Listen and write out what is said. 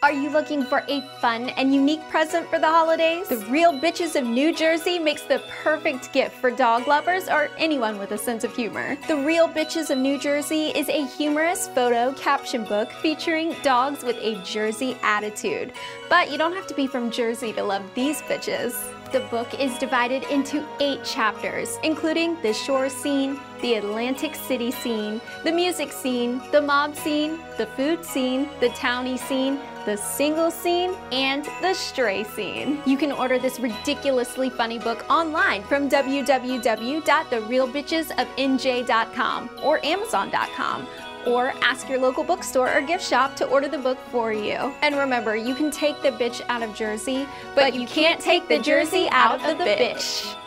Are you looking for a fun and unique present for the holidays? The Real Bitches of New Jersey makes the perfect gift for dog lovers or anyone with a sense of humor. The Real Bitches of New Jersey is a humorous photo caption book featuring dogs with a Jersey attitude. But you don't have to be from Jersey to love these bitches. The book is divided into 8 chapters, including the shore scene, the Atlantic City scene, the music scene, the mob scene, the food scene, the townie scene, the single scene, and the stray scene. You can order this ridiculously funny book online from www.therealbitchesofnj.com or amazon.com. Or ask your local bookstore or gift shop to order the book for you. And remember, you can take the bitch out of Jersey, but you can't take the Jersey out of the bitch.